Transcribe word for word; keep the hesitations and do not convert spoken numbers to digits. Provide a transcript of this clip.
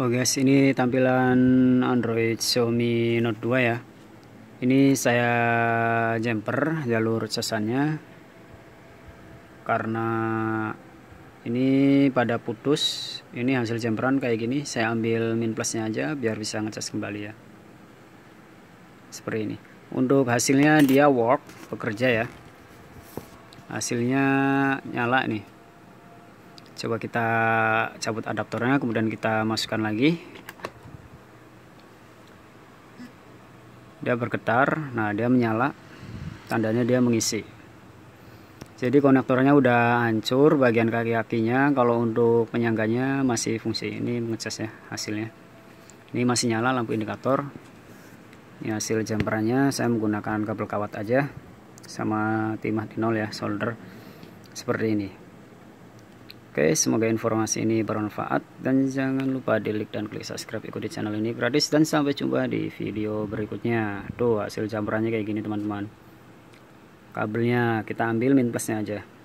Oh guys, ini tampilan Android Xiaomi Note dua ya. Ini saya jumper jalur casannya karena ini pada putus. Ini hasil jumperan kayak gini. Saya ambil min plusnya aja biar bisa ngecas kembali ya. Seperti ini. Untuk hasilnya dia work, bekerja ya. Hasilnya nyala nih. Coba kita cabut adaptornya, kemudian kita masukkan lagi. Dia bergetar, nah dia menyala, tandanya dia mengisi. Jadi konektornya udah hancur bagian kaki-kakinya. Kalau untuk penyangganya masih fungsi. Ini ngecas ya hasilnya. Ini masih nyala lampu indikator. Ini hasil jumperannya. Saya menggunakan kabel kawat aja sama timah di nol ya, solder seperti ini. Oke, semoga informasi ini bermanfaat dan jangan lupa di like dan klik subscribe, ikuti channel ini gratis, dan sampai jumpa di video berikutnya. Tuh hasil jumperannya kayak gini teman-teman. Kabelnya kita ambil min plusnya aja.